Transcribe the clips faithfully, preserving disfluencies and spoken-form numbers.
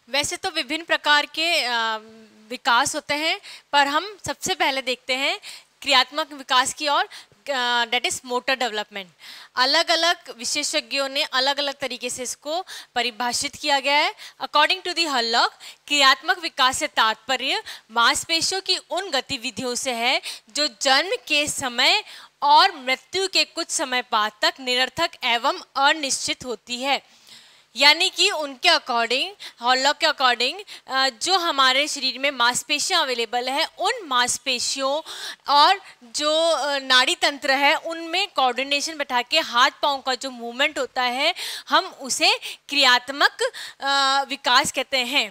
वैसे तो विभिन्न प्रकार के अ, विकास होते हैं, पर हम सबसे पहले देखते हैं क्रियात्मक विकास की ओर, डेट इज मोटर डेवलपमेंट। अलग अलग विशेषज्ञों ने अलग अलग तरीके से इसको परिभाषित किया गया है। अकॉर्डिंग टू दी हर्लॉग, क्रियात्मक विकास से तात्पर्य मांसपेशियों की उन गतिविधियों से है जो जन्म के समय और मृत्यु के कुछ समय बाद तक निरर्थक एवं अनिश्चित होती है। यानी कि उनके अकॉर्डिंग, हॉलॉग के अकॉर्डिंग, जो हमारे शरीर में मांसपेशियां अवेलेबल है, उन मांसपेशियों और जो नाड़ी तंत्र है उनमें कोऑर्डिनेशन बैठा के हाथ पांव का जो मूवमेंट होता है, हम उसे क्रियात्मक विकास कहते हैं।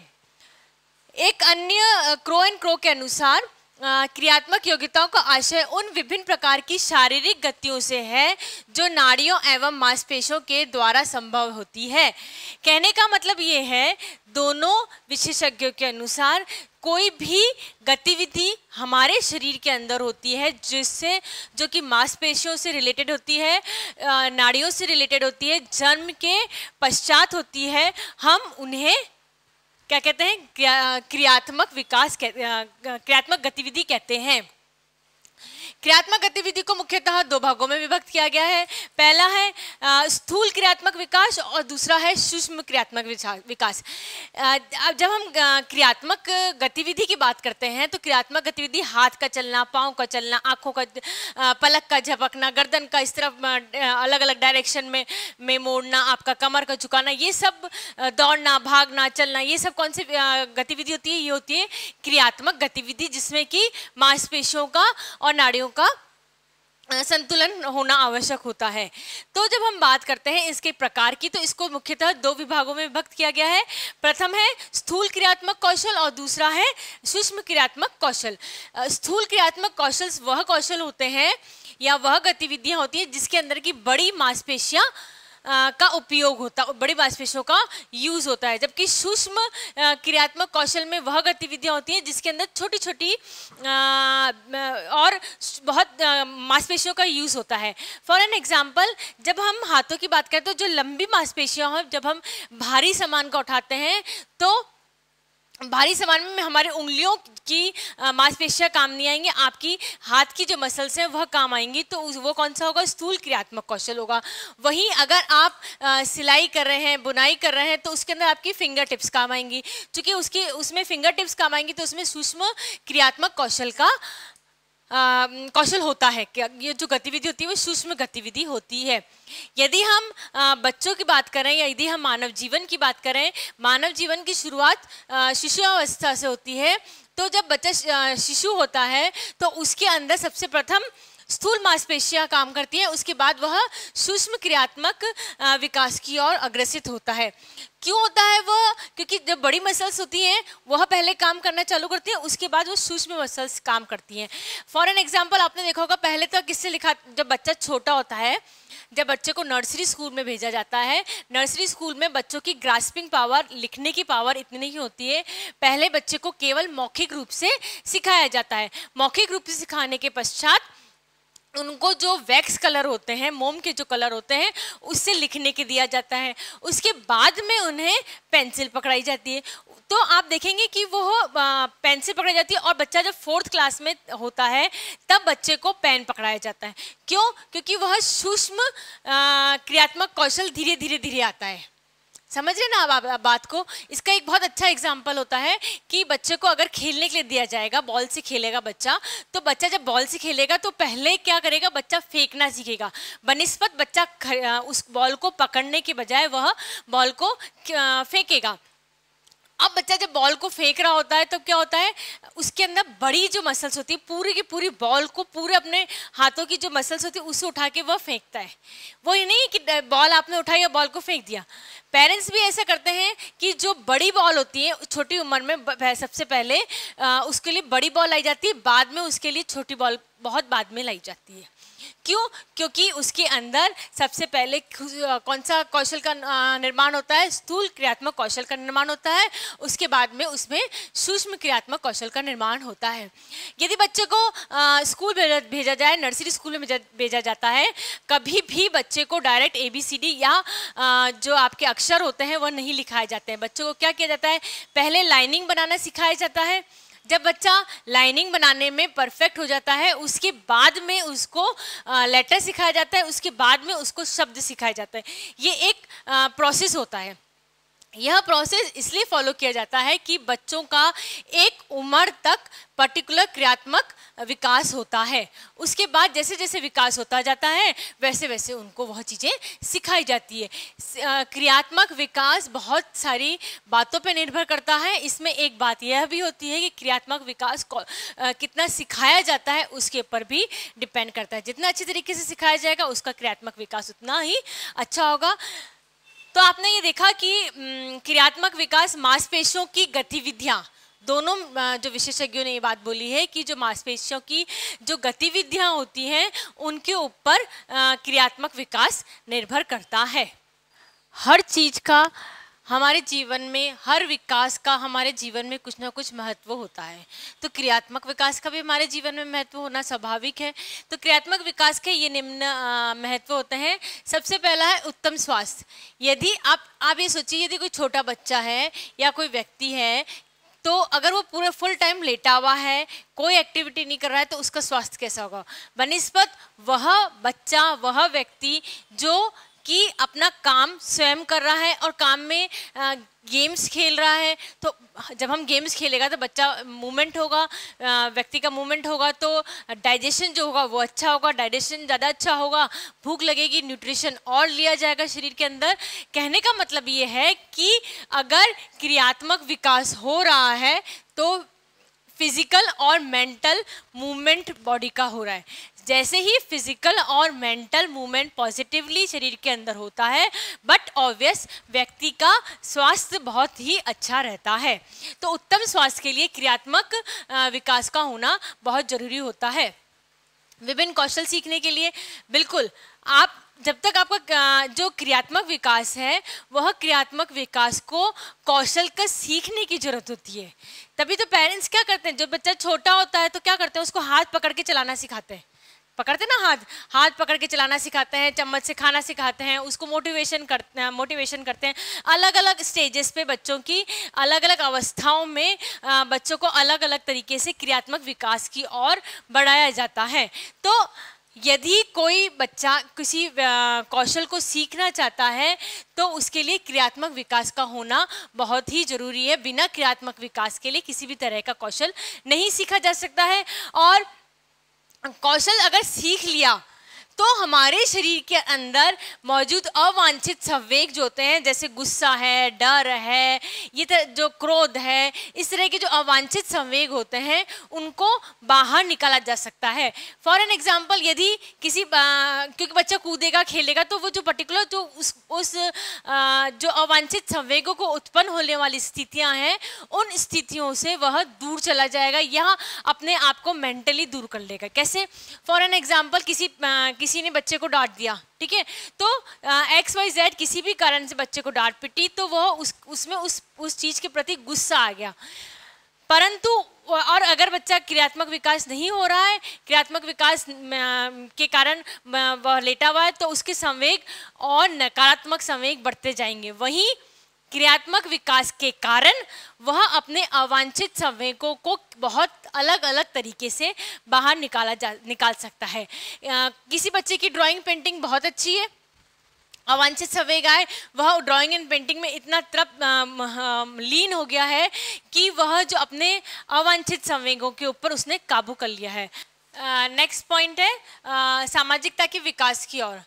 एक अन्य क्रो एंड क्रो के अनुसार क्रियात्मक योग्यताओं का आशय उन विभिन्न प्रकार की शारीरिक गतियों से है जो नाड़ियों एवं मांसपेशियों के द्वारा संभव होती है। कहने का मतलब ये है, दोनों विशेषज्ञों के अनुसार कोई भी गतिविधि हमारे शरीर के अंदर होती है जिससे, जो कि मांसपेशियों से रिलेटेड होती है, नाड़ियों से रिलेटेड होती है, जन्म के पश्चात होती है, हम उन्हें क्या कहते हैं? क्रियात्मक विकास, क्रियात्मक गतिविधि कहते हैं। क्रियात्मक गतिविधि को मुख्यतः दो भागों में विभक्त किया गया है। पहला है स्थूल क्रियात्मक विकास और दूसरा है सूक्ष्म क्रियात्मक विकास। अब जब हम क्रियात्मक गतिविधि की बात करते हैं तो क्रियात्मक गतिविधि हाथ का चलना, पाँव का चलना, आंखों का, पलक का झपकना, गर्दन का इस तरफ अलग अलग डायरेक्शन में में मोड़ना, आपका कमर का झुकाना, ये सब, दौड़ना, भागना, चलना, ये सब कौन सी गतिविधि होती है? ये होती है क्रियात्मक गतिविधि, जिसमें कि मांसपेशियों का और नाड़ियों का संतुलन होना आवश्यक होता है। तो जब हम बात करते हैं इसके प्रकार की, तो इसको मुख्यतः दो विभागों में विभक्त किया गया है। प्रथम है स्थूल क्रियात्मक कौशल और दूसरा है सूक्ष्म क्रियात्मक कौशल। स्थूल क्रियात्मक कौशल वह कौशल होते हैं या वह गतिविधियां होती है जिसके अंदर की बड़ी मांसपेशियां का उपयोग होता, बड़ी मांसपेशियों का यूज होता है, जबकि सूक्ष्म क्रियात्मक कौशल में वह गतिविधियां होती हैं जिसके अंदर छोटी छोटी और बहुत मांसपेशियों का यूज होता है। फॉर एन एग्जांपल, जब हम हाथों की बात करें तो जो लंबी मांसपेशियां हैं, जब हम भारी सामान को उठाते हैं तो भारी सामान में हमारे उंगलियों की मांसपेशियां काम नहीं आएंगी, आपकी हाथ की जो मसल्स हैं वह काम आएंगी। तो वो कौन सा होगा? स्थूल क्रियात्मक कौशल होगा। वहीं अगर आप आ, सिलाई कर रहे हैं, बुनाई कर रहे हैं, तो उसके अंदर आपकी फिंगर टिप्स काम आएंगी। चूंकि उसकी उसमें फिंगर टिप्स काम आएंगी तो उसमें सूक्ष्म क्रियात्मक कौशल का कौशल होता है। क्या ये जो गतिविधि होती है वो सूक्ष्म गतिविधि होती है। यदि हम आ, बच्चों की बात करें या यदि हम मानव जीवन की बात करें, मानव जीवन की शुरुआत शिशुअवस्था से होती है। तो जब बच्चा शिशु होता है तो उसके अंदर सबसे प्रथम स्थूल मांसपेशियां काम करती है, उसके बाद वह सूक्ष्म क्रियात्मक विकास की ओर अग्रसित होता है। क्यों होता है वह? क्योंकि जब बड़ी मसल्स होती हैं वह पहले काम करना चालू करती हैं, उसके बाद वो सूक्ष्म मसल्स काम करती हैं। फॉर एन एग्जांपल, आपने देखा होगा पहले तो किससे लिखा, जब बच्चा छोटा होता है, जब बच्चे को नर्सरी स्कूल में भेजा जाता है, नर्सरी स्कूल में बच्चों की ग्रास्पिंग पावर, लिखने की पावर इतनी ही होती है। पहले बच्चे को केवल मौखिक रूप से सिखाया जाता है। मौखिक रूप से सिखाने के पश्चात उनको जो वैक्स कलर होते हैं, मोम के जो कलर होते हैं, उससे लिखने के दिया जाता है। उसके बाद में उन्हें पेंसिल पकड़ाई जाती है। तो आप देखेंगे कि वो पेंसिल पकड़ाई जाती है और बच्चा जब फोर्थ क्लास में होता है तब बच्चे को पेन पकड़ाया जाता है। क्यों? क्योंकि वह सूक्ष्म क्रियात्मक कौशल धीरे धीरे धीरे आता है। समझ रहे ना आप बात को? इसका एक बहुत अच्छा एग्जाम्पल होता है कि बच्चे को अगर खेलने के लिए दिया जाएगा, बॉल से खेलेगा बच्चा, तो बच्चा जब बॉल से खेलेगा तो पहले क्या करेगा? बच्चा फेंकना सीखेगा। बनिस्बत बच्चा उस बॉल को पकड़ने के बजाय वह बॉल को फेंकेगा। अब बच्चा जब बॉल को फेंक रहा होता है तो क्या होता है? उसके अंदर बड़ी जो मसल्स होती है, पूरी की पूरी बॉल को, पूरे अपने हाथों की जो मसल्स होती है उसे उठा के वह फेंकता है। वो ये नहीं कि बॉल आपने उठाई और बॉल को फेंक दिया। पेरेंट्स भी ऐसा करते हैं कि जो बड़ी बॉल होती है छोटी उम्र में सबसे पहले आ, उसके लिए बड़ी बॉल लाई जाती है, बाद में उसके लिए छोटी बॉल बहुत बाद में लाई जाती है। क्यों? क्योंकि उसके अंदर सबसे पहले कौन सा कौशल का निर्माण होता है? स्थूल क्रियात्मक कौशल का निर्माण होता है। उसके बाद में उसमें सूक्ष्म क्रियात्मक कौशल का निर्माण होता है। यदि बच्चे को आ, स्कूल भेजा जाए, नर्सरी स्कूल में भेजा जाता है, कभी भी बच्चे को direct A B C D या आ, जो आपके अक्षर होते हैं वह नहीं लिखाए जाते हैं। बच्चों को क्या किया जाता है? पहले लाइनिंग बनाना सिखाया जाता है। जब बच्चा लाइनिंग बनाने में परफेक्ट हो जाता है, उसके बाद में उसको लेटर सिखाया जाता है, उसके बाद में उसको शब्द सिखाया जाता है। ये एक प्रोसेस होता है। यह प्रोसेस इसलिए फॉलो किया जाता है कि बच्चों का एक उम्र तक पर्टिकुलर क्रियात्मक विकास होता है। उसके बाद जैसे जैसे विकास होता जाता है वैसे वैसे उनको वह चीज़ें सिखाई जाती है। क्रियात्मक विकास बहुत सारी बातों पर निर्भर करता है। इसमें एक बात यह भी होती है कि क्रियात्मक विकास कितना सिखाया जाता है उसके ऊपर भी डिपेंड करता है। जितना अच्छी तरीके से सिखाया जाएगा उसका क्रियात्मक विकास उतना ही अच्छा होगा। तो आपने ये देखा कि क्रियात्मक विकास मांसपेशियों की गतिविधियां, दोनों जो विशेषज्ञों ने ये बात बोली है कि जो मांसपेशियों की जो गतिविधियां होती हैं उनके ऊपर क्रियात्मक विकास निर्भर करता है। हर चीज का हमारे जीवन में, हर विकास का हमारे जीवन में कुछ ना कुछ महत्व होता है। तो क्रियात्मक विकास का भी हमारे जीवन में महत्व होना स्वाभाविक है। तो क्रियात्मक विकास के ये निम्न महत्व होते हैं। सबसे पहला है उत्तम स्वास्थ्य। यदि आप आप ये सोचिए, यदि कोई छोटा बच्चा है या कोई व्यक्ति है, तो अगर वो पूरे फुल टाइम लेटा हुआ है, कोई एक्टिविटी नहीं कर रहा है, तो उसका स्वास्थ्य कैसा होगा? बनिस्बत वह बच्चा, वह व्यक्ति जो कि अपना काम स्वयं कर रहा है और काम में आ, गेम्स खेल रहा है, तो जब हम गेम्स खेलेगा तो बच्चा मूवमेंट होगा, व्यक्ति का मूवमेंट होगा, तो डाइजेशन जो होगा वो अच्छा होगा। डाइजेशन ज़्यादा अच्छा होगा, भूख लगेगी, न्यूट्रिशन और लिया जाएगा शरीर के अंदर। कहने का मतलब ये है कि अगर क्रियात्मक विकास हो रहा है तो फिजिकल और मेंटल मूवमेंट बॉडी का हो रहा है। जैसे ही फिजिकल और मेंटल मूवमेंट पॉजिटिवली शरीर के अंदर होता है, बट ऑब्वियस व्यक्ति का स्वास्थ्य बहुत ही अच्छा रहता है। तो उत्तम स्वास्थ्य के लिए क्रियात्मक विकास का होना बहुत जरूरी होता है। विभिन्न कौशल सीखने के लिए बिल्कुल आप, जब तक आपका जो क्रियात्मक विकास है वह क्रियात्मक विकास को कौशल का सीखने की जरूरत होती है। तभी तो पेरेंट्स क्या करते हैं, जब बच्चा छोटा होता है तो क्या करते हैं, उसको हाथ पकड़ के चलाना सिखाते हैं। पकड़ते ना हाथ हाथ पकड़ के चलाना सिखाते हैं, चम्मच से खाना सिखाते हैं, उसको मोटिवेशन करते हैं मोटिवेशन करते हैं। अलग अलग स्टेजेस पे बच्चों की अलग अलग अवस्थाओं में बच्चों को अलग अलग तरीके से क्रियात्मक विकास की ओर बढ़ाया जाता है। तो यदि कोई बच्चा किसी कौशल को सीखना चाहता है तो उसके लिए क्रियात्मक विकास का होना बहुत ही जरूरी है। बिना क्रियात्मक विकास के लिए किसी भी तरह का कौशल नहीं सीखा जा सकता है। और कौशल अगर सीख लिया तो हमारे शरीर के अंदर मौजूद अवांछित संवेग जो होते हैं, जैसे गुस्सा है, डर है, ये जो क्रोध है, इस तरह के जो अवांछित संवेग होते हैं उनको बाहर निकाला जा सकता है। फॉर एन एग्जांपल, यदि किसी क्योंकि बच्चा कूदेगा, खेलेगा, तो वो जो पर्टिकुलर जो उस उस आ, जो अवांछित संवेगों को उत्पन्न होने वाली स्थितियां हैं, उन स्थितियों से वह दूर चला जाएगा या अपने आप को मेंटली दूर कर लेगा। कैसे? फॉर एन एग्जाम्पल, किसी आ, किसी ने बच्चे को डांट दिया, ठीक है, तो एक्स वाई जेड किसी भी कारण से बच्चे को डांट पिटी, तो वह उस उसमें उस उस चीज के प्रति गुस्सा आ गया। परंतु और अगर बच्चा क्रियात्मक विकास नहीं हो रहा है, क्रियात्मक विकास के कारण वह लेटा हुआ है, तो उसके संवेग और नकारात्मक संवेग बढ़ते जाएंगे। वहीं क्रियात्मक विकास के कारण वह अपने अवांछित संवेगों को बहुत अलग अलग तरीके से बाहर निकाला जा निकाल सकता है। आ, किसी बच्चे की ड्राइंग पेंटिंग बहुत अच्छी है, अवांछित संवेग आए, वह ड्राइंग एंड पेंटिंग में इतना तरफ लीन हो गया है कि वह जो अपने अवांछित संवेगों के ऊपर उसने काबू कर लिया है। नेक्स्ट पॉइंट है आ, सामाजिकता के विकास की ओर।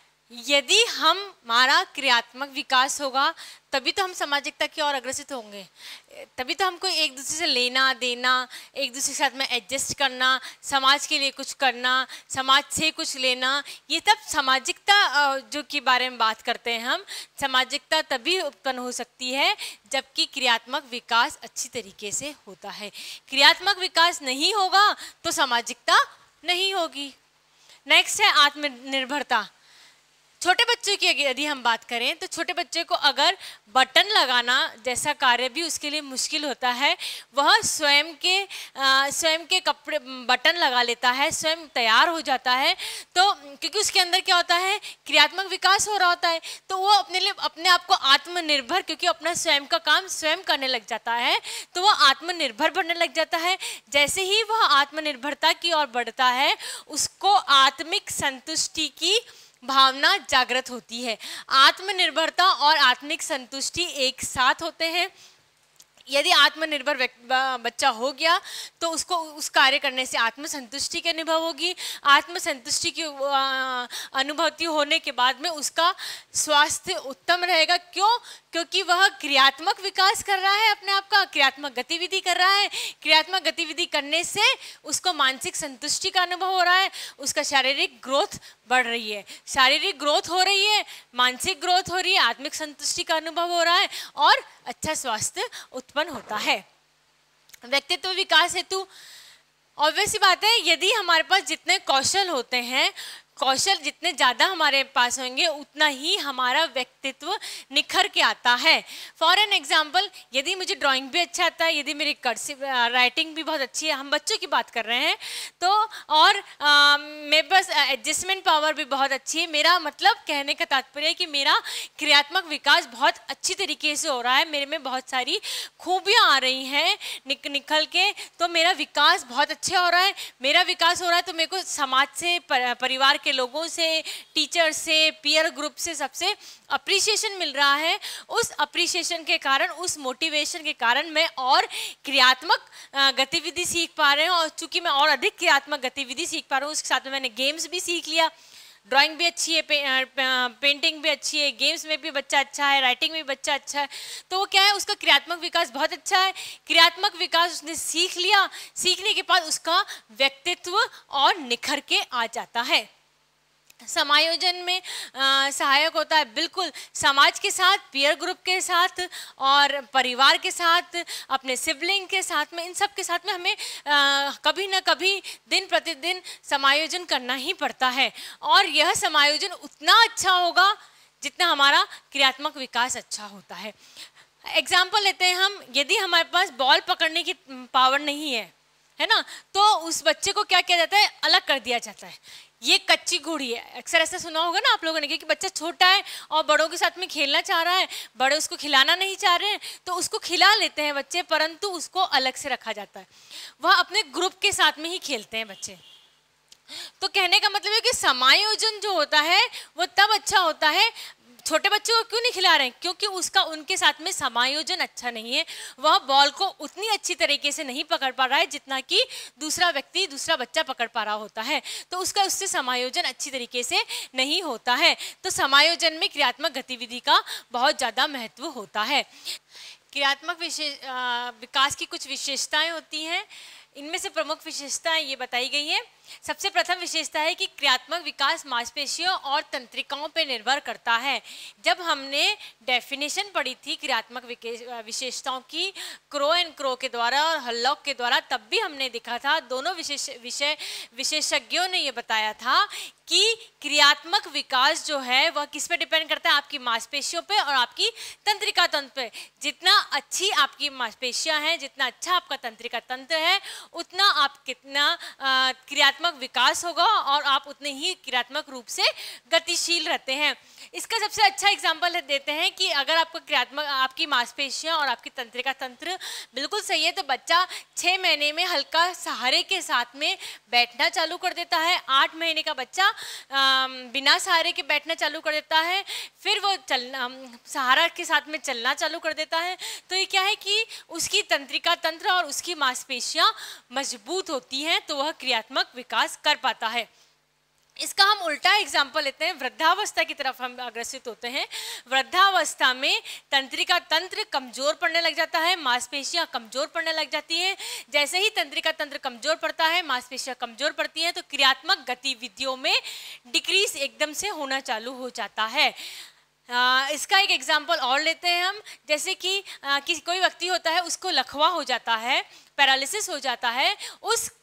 यदि हम हमारा क्रियात्मक विकास होगा तभी तो हम सामाजिकता की ओर अग्रसित होंगे। तभी तो हमको एक दूसरे से लेना देना, एक दूसरे के साथ में एडजस्ट करना, समाज के लिए कुछ करना, समाज से कुछ लेना, ये तब सामाजिकता जो के बारे में बात करते हैं हम। सामाजिकता तभी उत्पन्न हो सकती है जबकि क्रियात्मक विकास अच्छी तरीके से होता है। क्रियात्मक विकास नहीं होगा तो सामाजिकता नहीं होगी। नेक्स्ट है आत्मनिर्भरता। छोटे बच्चों की यदि हम बात करें तो छोटे बच्चे को अगर बटन लगाना जैसा कार्य भी उसके लिए मुश्किल होता है, वह स्वयं के आ, स्वयं के कपड़े बटन लगा लेता है, स्वयं तैयार हो जाता है। तो क्योंकि उसके अंदर क्या होता है, क्रियात्मक विकास हो रहा होता है, तो वो अपने लिए अपने आप को आत्मनिर्भर, क्योंकि अपना स्वयं का काम स्वयं करने लग जाता है, तो वह आत्मनिर्भर बनने लग जाता है। जैसे ही वह आत्मनिर्भरता की ओर बढ़ता है, उसको आत्मिक संतुष्टि की भावना जागृत होती है। आत्मनिर्भरता और आत्मिक संतुष्टि एक साथ होते हैं। यदि आत्मनिर्भर बच्चा हो गया तो उसको उस कार्य करने से आत्मसंतुष्टि की अनुभव होगी। आत्मसंतुष्टि की अनुभूति होने के बाद में उसका स्वास्थ्य उत्तम रहेगा। क्यों? क्योंकि वह क्रियात्मक विकास कर रहा है, अपने आप का क्रियात्मक गतिविधि कर रहा है। क्रियात्मक गतिविधि करने से उसको मानसिक संतुष्टि का अनुभव हो रहा है, उसका शारीरिक ग्रोथ बढ़ रही है, शारीरिक ग्रोथ हो रही है, मानसिक ग्रोथ हो रही है, आत्मिक संतुष्टि का अनुभव हो रहा है और अच्छा स्वास्थ्य उत्पन्न होता है। व्यक्तित्व विकास हेतु ऑब्वियस सी बात है, यदि हमारे पास जितने कौशल होते हैं, कौशल जितने ज़्यादा हमारे पास होंगे, उतना ही हमारा व्यक्तित्व निखर के आता है। फॉर एन एग्जाम्पल, यदि मुझे ड्राइंग भी अच्छा आता है, यदि मेरी कर्सिव राइटिंग भी बहुत अच्छी है, हम बच्चों की बात कर रहे हैं, तो और आ, मेरे पास एडजस्टमेंट पावर भी बहुत अच्छी है। मेरा मतलब कहने का तात्पर्य है कि मेरा क्रियात्मक विकास बहुत अच्छी तरीके से हो रहा है, मेरे में बहुत सारी खूबियाँ आ रही हैं निक, निकल के, तो मेरा विकास बहुत अच्छा हो रहा है। मेरा विकास हो रहा है तो मेरे को समाज से, पर, परिवार के लोगों से, टीचर से, पीयर ग्रुप से सबसे अप्रिसिएशन मिल रहा है। उस अप्रिसिएशन के कारण, उस मोटिवेशन के कारण मैं और क्रियात्मक गतिविधि सीख पा रहे हैं, और चूंकि मैं और अधिक क्रियात्मक गतिविधि सीख पा रहा हूँ, उसके साथ में मैंने गेम्स भी सीख लिया। ड्राइंग भी अच्छी है, पे, पेंटिंग भी अच्छी है, गेम्स में भी बच्चा अच्छा है, राइटिंग में भी बच्चा अच्छा है, तो वो क्या है, उसका क्रियात्मक विकास बहुत अच्छा है। क्रियात्मक विकास उसने सीख लिया, सीखने के बाद उसका व्यक्तित्व और निखर के आ जाता है। समायोजन में आ, सहायक होता है, बिल्कुल समाज के साथ, पीयर ग्रुप के साथ और परिवार के साथ, अपने सिबलिंग के साथ में, इन सब के साथ में हमें आ, कभी ना कभी दिन प्रतिदिन समायोजन करना ही पड़ता है। और यह समायोजन उतना अच्छा होगा जितना हमारा क्रियात्मक विकास अच्छा होता है। एग्जाम्पल लेते हैं हम, यदि हमारे पास बॉल पकड़ने की पावर नहीं है, है ना, तो उस बच्चे को क्या किया जाता है, अलग कर दिया जाता है। ये कच्ची घोड़ी है, अक्सर ऐसा सुना होगा ना आप लोगों ने, क्योंकि बच्चा छोटा है और बड़ों के साथ में खेलना चाह रहा है, बड़े उसको खिलाना नहीं चाह रहे हैं, तो उसको खिला लेते हैं बच्चे, परंतु उसको अलग से रखा जाता है। वह अपने ग्रुप के साथ में ही खेलते हैं बच्चे। तो कहने का मतलब है कि समायोजन जो होता है वो तब अच्छा होता है। छोटे बच्चों को क्यों नहीं खिला रहे हैं? क्योंकि उसका उनके साथ में समायोजन अच्छा नहीं है, वह बॉल को उतनी अच्छी तरीके से नहीं पकड़ पा रहा है जितना कि दूसरा व्यक्ति, दूसरा बच्चा पकड़ पा रहा होता है, तो उसका उससे समायोजन अच्छी तरीके से नहीं होता है। तो समायोजन में क्रियात्मक गतिविधि का बहुत ज़्यादा महत्व होता है। क्रियात्मक विशेष विकास की कुछ विशेषताएं होती हैं, इनमें से प्रमुख विशेषताएं ये बताई गई हैं। सबसे प्रथम विशेषता है कि क्रियात्मक विकास मांसपेशियों और तंत्रिकाओं पर निर्भर करता है। जब हमने डेफिनेशन पढ़ी थी क्रियात्मक विशेषताओं की क्रो एंड क्रो के द्वारा और हल्लॉक के द्वारा, तब भी हमने देखा था, दोनों विशेष विषय विशेषज्ञों ने ये बताया था कि क्रियात्मक विकास जो है वह किस पे डिपेंड करता है, आपकी मांसपेशियों पे और आपकी तंत्रिका तंत्र पे। जितना अच्छी आपकी मांसपेशियां हैं, जितना अच्छा आपका तंत्रिका तंत्र है, उतना आप कितना क्रियात्मक विकास होगा और आप उतने ही क्रियात्मक रूप से गतिशील रहते हैं। इसका सबसे अच्छा एग्जाम्पल देते हैं कि अगर आपको क्रियात्मक, आपकी मांसपेशियां और आपकी तंत्रिका तंत्र बिल्कुल सही है, तो बच्चा छः महीने में हल्का सहारे के साथ में बैठना चालू कर देता है। आठ महीने का बच्चा बिना सहारे के बैठना चालू कर देता है, फिर वो चलना सहारा के साथ में चलना चालू कर देता है। तो ये क्या है कि उसकी तंत्रिका तंत्र और उसकी मांसपेशियां मजबूत होती हैं, तो वह क्रियात्मक विकास कर पाता है। इसका हम उल्टा एग्जाम्पल लेते हैं, वृद्धावस्था की तरफ हम अग्रसित होते हैं। वृद्धावस्था में तंत्रिका तंत्र कमजोर पड़ने लग जाता है, मांसपेशियां कमजोर पड़ने लग जाती हैं। जैसे ही तंत्रिका तंत्र कमजोर पड़ता है, मांसपेशियां कमजोर पड़ती हैं, तो क्रियात्मक गतिविधियों में डिक्रीज एकदम से होना चालू हो जाता है। आ, इसका एक एग्जाम्पल और लेते हैं हम, जैसे कि आ, किसी कोई व्यक्ति होता है, उसको लकवा हो जाता है, पैरालिसिस हो जाता है, उस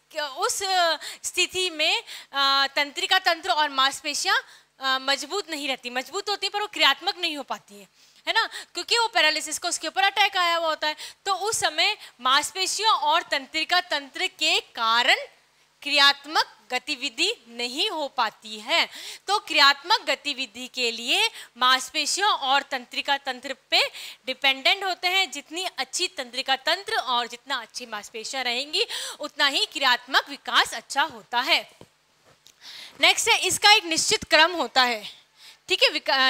उस स्थिति में तंत्रिका तंत्र और मांसपेशियां मजबूत नहीं रहती, मजबूत होती है पर वो क्रियात्मक नहीं हो पाती है, है ना, क्योंकि वो पैरालिसिस का उसके ऊपर अटैक आया हुआ होता है। तो उस समय मांसपेशियों और तंत्रिका तंत्र के कारण क्रियात्मक गतिविधि नहीं हो पाती है। तो क्रियात्मक गतिविधि के लिए मांसपेशियों और तंत्रिका तंत्र पे डिपेंडेंट होते हैं। जितनी अच्छी तंत्रिका तंत्र और जितना अच्छी मांसपेशियां रहेंगी उतना ही क्रियात्मक विकास अच्छा होता है। नेक्स्ट है, इसका एक निश्चित क्रम होता है, ठीक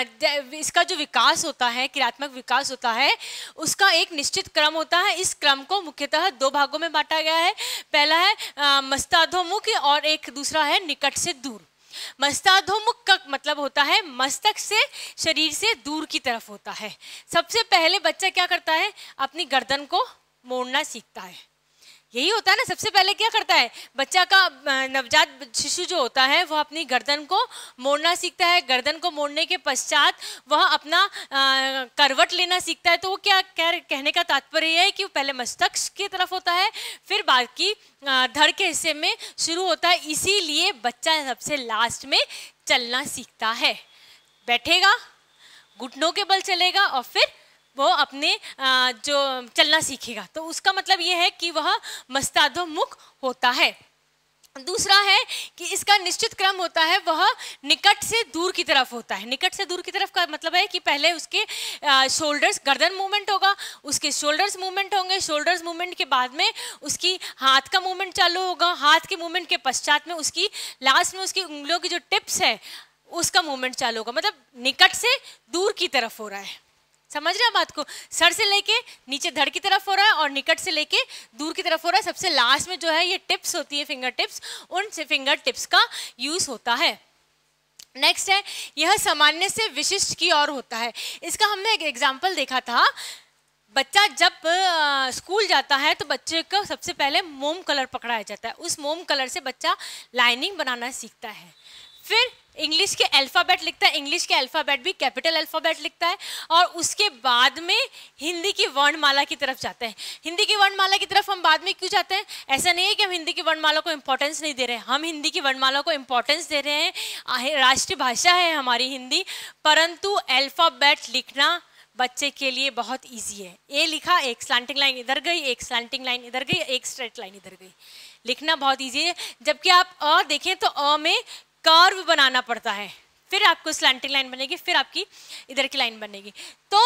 है। इसका जो विकास होता है, क्रियात्मक विकास होता है, उसका एक निश्चित क्रम होता है। इस क्रम को मुख्यतः दो भागों में बांटा गया है। पहला है मस्ताधोमुख और एक दूसरा है निकट से दूर। मस्ताधोमुख का मतलब होता है मस्तक से, शरीर से दूर की तरफ होता है। सबसे पहले बच्चा क्या करता है, अपनी गर्दन को मोड़ना सीखता है। यही होता है ना, सबसे पहले क्या करता है बच्चा का, नवजात शिशु जो होता है वह अपनी गर्दन को मोड़ना सीखता है। गर्दन को मोड़ने के पश्चात वह अपना आ, करवट लेना सीखता है। तो वो क्या कह, कहने का तात्पर्य है कि वो पहले मस्तक की तरफ होता है, फिर बाकी धड़ के हिस्से में शुरू होता है। इसीलिए बच्चा सबसे लास्ट में चलना सीखता है। बैठेगा, घुटनों के बल चलेगा और फिर वो अपने जो चलना सीखेगा। तो उसका मतलब ये है कि वह मस्ताधोमुख होता है। दूसरा है कि इसका निश्चित क्रम होता है, वह निकट से दूर की तरफ होता है। निकट से दूर की तरफ का मतलब है कि पहले उसके शोल्डर्स, गर्दन मूवमेंट होगा, उसके शोल्डर्स मूवमेंट होंगे। शोल्डर्स मूवमेंट के बाद में उसकी हाथ का मूवमेंट चालू होगा। हाथ के मूवमेंट के पश्चात में उसकी लास्ट में उसकी उंगलियों की जो टिप्स है उसका मूवमेंट चालू होगा। मतलब निकट से दूर की तरफ हो रहा है। समझ रहे हैं बात को? सर से लेके नीचे धड़ की तरफ हो रहा है और निकट से लेके दूर की तरफ हो रहा है। सबसे लास्ट में जो है ये टिप्स होती है, फिंगर टिप्स, उन से फिंगर टिप्स का यूज होता है। नेक्स्ट है, यह सामान्य से विशिष्ट की ओर होता है। इसका हमने एक एग्जाम्पल देखा था। बच्चा जब आ, स्कूल जाता है तो बच्चे को सबसे पहले मोम कलर पकड़ाया जाता है। उस मोम कलर से बच्चा लाइनिंग बनाना सीखता है। फिर इंग्लिश के अल्फ़ाबेट लिखता है, इंग्लिश के अल्फ़ाबेट भी कैपिटल अल्फ़ाबेट लिखता है। और उसके बाद में हिंदी की वर्णमाला की तरफ जाते हैं। हिंदी की वर्णमाला की तरफ हम बाद में क्यों जाते हैं? ऐसा नहीं है कि हम हिंदी की वर्णमाला को इम्पोर्टेंस नहीं दे रहे हैं, हम हिंदी की वर्णमाला को इम्पोर्टेंस दे रहे हैं। राष्ट्रीय भाषा है हमारी हिंदी, परंतु अल्फ़ाबेट लिखना बच्चे के लिए बहुत ईजी है। ए लिखा, एक स्लैंटिंग लाइन इधर गई, एक स्लैंटिंग लाइन इधर गई, एक स्ट्रेट लाइन इधर गई, लिखना बहुत ईजी है। जबकि आप अ देखें तो अ में कर्व बनाना पड़ता है, फिर आपको स्लैंटिंग लाइन बनेगी, फिर आपकी इधर की लाइन बनेगी। तो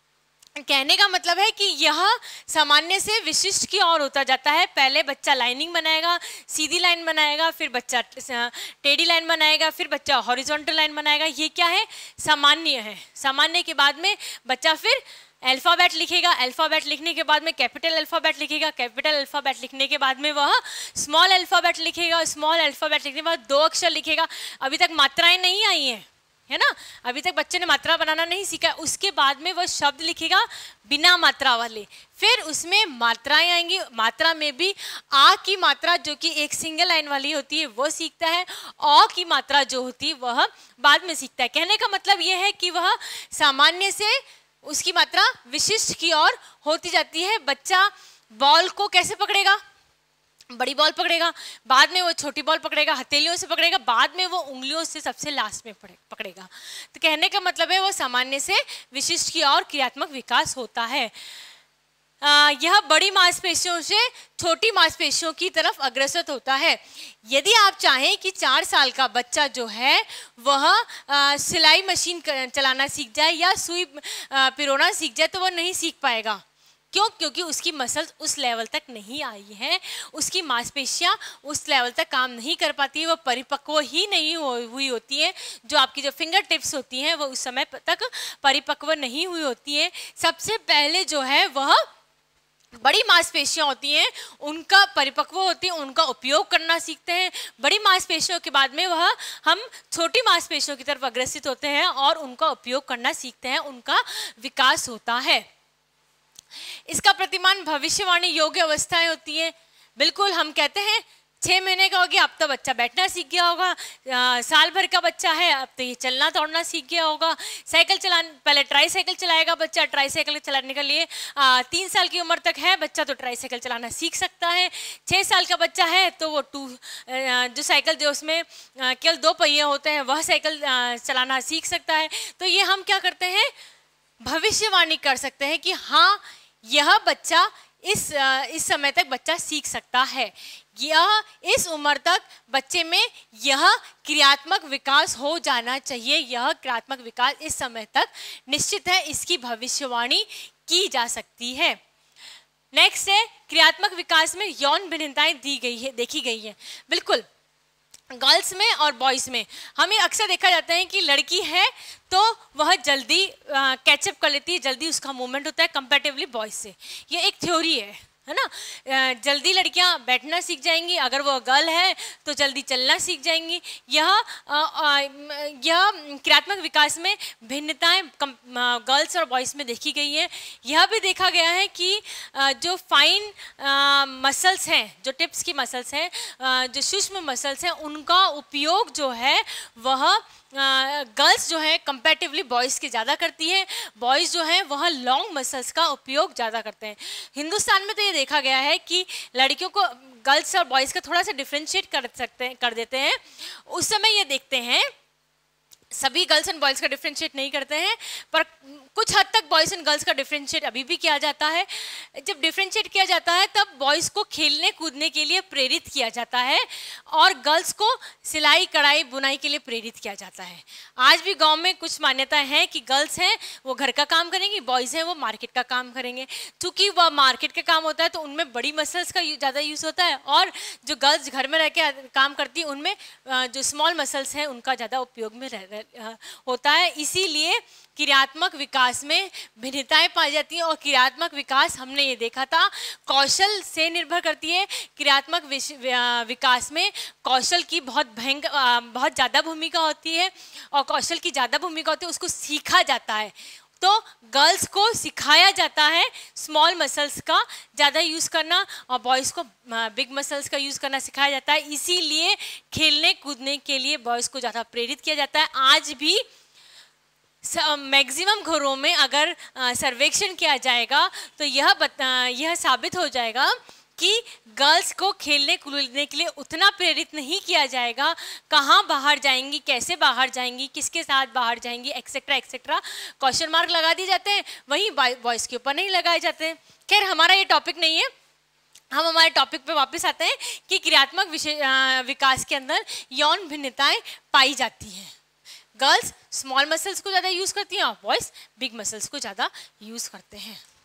कहने का मतलब है कि यह सामान्य से विशिष्ट की ओर होता जाता है। पहले बच्चा लाइनिंग बनाएगा, सीधी लाइन बनाएगा, फिर बच्चा टेढ़ी लाइन बनाएगा, फिर बच्चा हॉरिजॉन्टल लाइन बनाएगा। ये क्या है? सामान्य है। सामान्य के बाद में बच्चा फिर अल्फ़ाबेट लिखेगा। अल्फ़ाबेट लिखने के बाद में कैपिटल अल्फ़ाबेट लिखेगा। कैपिटल अल्फ़ाबेट लिखने के बाद में वह स्मॉल अल्फ़ाबेट लिखेगा। स्मॉल अल्फ़ाबेट लिखने के बाद दो अक्षर लिखेगा। अभी तक मात्राएं नहीं आई हैं, है ना, अभी तक बच्चे ने मात्रा बनाना नहीं सीखा। उसके बाद में वह शब्द लिखेगा बिना मात्रा वाले, फिर उसमें मात्राएं आएंगी। मात्रा में भी आ की मात्रा जो कि एक सिंगल लाइन वाली होती है वो सीखता है, औ की मात्रा जो होती है वह बाद में सीखता है। कहने का मतलब यह है कि वह सामान्य से उसकी मात्रा विशिष्ट की ओर होती जाती है। बच्चा बॉल को कैसे पकड़ेगा? बड़ी बॉल पकड़ेगा, बाद में वो छोटी बॉल पकड़ेगा, हथेलियों से पकड़ेगा, बाद में वो उंगलियों से सबसे लास्ट में पकड़ेगा। तो कहने का मतलब है वो सामान्य से विशिष्ट की ओर क्रियात्मक विकास होता है। आ, यह बड़ी मांसपेशियों से छोटी मांसपेशियों की तरफ अग्रसर होता है। यदि आप चाहें कि चार साल का बच्चा जो है वह आ, सिलाई मशीन चलाना सीख जाए या सुई पिरोना सीख जाए तो वह नहीं सीख पाएगा। क्यों? क्योंकि उसकी मसल्स उस लेवल तक नहीं आई हैं, उसकी मांसपेशियां उस लेवल तक काम नहीं कर पाती है, वो परिपक्व ही नहीं हुई होती है। जो आपकी जो फिंगर टिप्स होती हैं वो उस समय तक परिपक्व नहीं हुई होती हैं। सबसे पहले जो है वह बड़ी मांसपेशियां होती हैं, उनका परिपक्व होती है, उनका उपयोग करना सीखते हैं। बड़ी मांसपेशियों के बाद में वह हम छोटी मांसपेशियों की तरफ अग्रसित होते हैं और उनका उपयोग करना सीखते हैं, उनका विकास होता है। इसका प्रतिमान भविष्यवाणी योग्य अवस्थाएं होती हैं। बिल्कुल हम कहते हैं छः महीने का हो गया, अब तो बच्चा बैठना सीख गया होगा। आ, साल भर का बच्चा है, अब तो ये चलना दौड़ना सीख गया होगा। साइकिल चलाने, पहले ट्राई साइकिल चलाएगा बच्चा, ट्राई साइकिल चलाने के लिए आ, तीन साल की उम्र तक है बच्चा तो ट्राई साइकिल चलाना सीख सकता है। छः साल का बच्चा है तो वो टू जो साइकिल जो उसमें केवल दो पहिए होते हैं वह साइकिल चलाना सीख सकता है। तो ये हम क्या करते हैं, भविष्यवाणी कर सकते हैं कि हाँ यह बच्चा इस इस समय तक बच्चा सीख सकता है, यह इस उम्र तक बच्चे में यह क्रियात्मक विकास हो जाना चाहिए, यह क्रियात्मक विकास इस समय तक निश्चित है, इसकी भविष्यवाणी की जा सकती है। नेक्स्ट है क्रियात्मक विकास में यौन भिन्नताएं दी गई है, देखी गई है। बिल्कुल, गर्ल्स में और बॉयज़ में हमें अक्सर देखा जाता है कि लड़की है तो वह जल्दी कैचअप कर लेती है, जल्दी उसका मूवमेंट होता है कंपैरेटिवली बॉयज़ से। ये एक थ्योरी है है ना। जल्दी लड़कियां बैठना सीख जाएंगी, अगर वो गर्ल है तो जल्दी चलना सीख जाएंगी। यह यह क्रियात्मक विकास में भिन्नताएं गर्ल्स और बॉयज़ में देखी गई है। यह भी देखा गया है कि जो फाइन मसल्स हैं, जो टिप्स की मसल्स हैं, जो सूक्ष्म मसल्स हैं, उनका उपयोग जो है वह गर्ल्स uh, जो है कंपैरेटिवली बॉयज़ के ज़्यादा करती है, बॉयज़ जो है वह लॉन्ग मसल्स का उपयोग ज़्यादा करते हैं। हिंदुस्तान में तो ये देखा गया है कि लड़कियों को गर्ल्स और बॉयज़ का थोड़ा सा डिफ्रेंशिएट कर सकते हैं कर देते हैं। उस समय ये देखते हैं, सभी गर्ल्स एंड बॉयज़ का डिफ्रेंशिएट नहीं करते हैं, पर कुछ हद तक बॉयज़ एंड गर्ल्स का डिफ्रेंशिएट अभी भी किया जाता है। जब डिफ्रेंशिएट किया जाता है तब बॉयज़ को खेलने कूदने के लिए प्रेरित किया जाता है और गर्ल्स को सिलाई कढ़ाई बुनाई के लिए प्रेरित किया जाता है। आज भी गांव में कुछ मान्यताएं हैं कि गर्ल्स हैं वो घर का काम करेंगी, बॉयज़ हैं वो मार्केट का काम करेंगे। चूँकि वह मार्केट का काम होता है तो उनमें बड़ी मसल्स का ज़्यादा यूज़ होता है, और जो गर्ल्स घर में रह के काम करती हैं उनमें जो स्मॉल मसल्स हैं उनका ज़्यादा उपयोग में रह होता है। इसीलिए क्रियात्मक विकास में भिन्नताएं पाई जाती हैं, और क्रियात्मक विकास हमने ये देखा था कौशल से निर्भर करती है। क्रियात्मक विकास में कौशल की बहुत भयंकर बहुत ज़्यादा भूमिका होती है, और कौशल की ज़्यादा भूमिका होती है, उसको सीखा जाता है। तो गर्ल्स को सिखाया जाता है स्मॉल मसल्स का ज़्यादा यूज़ करना, और बॉयज़ को बिग मसल्स का यूज़ करना सिखाया जाता है। इसीलिए खेलने कूदने के लिए बॉयज़ को ज़्यादा प्रेरित किया जाता है। आज भी मैक्सिमम घरों में अगर सर्वेक्षण किया जाएगा तो यह बता यह साबित हो जाएगा कि गर्ल्स को खेलने कूदने के लिए उतना प्रेरित नहीं किया जाएगा। कहाँ बाहर जाएंगी, कैसे बाहर जाएंगी, किसके साथ बाहर जाएंगी, एक्सेट्रा एक्सेट्रा क्वेश्चन मार्क लगा दिए जाते हैं, वहीं बॉयज़ के ऊपर नहीं लगाए जाते हैं। खैर, हमारा ये टॉपिक नहीं है, हम हमारे टॉपिक पे वापस आते हैं कि क्रियात्मक विकास के अंदर यौन भिन्नताएं पाई जाती हैं। गर्ल्स स्मॉल मसल्स को ज़्यादा यूज़ करती हैं और बॉयज़ बिग मसल्स को ज़्यादा यूज़ करते हैं।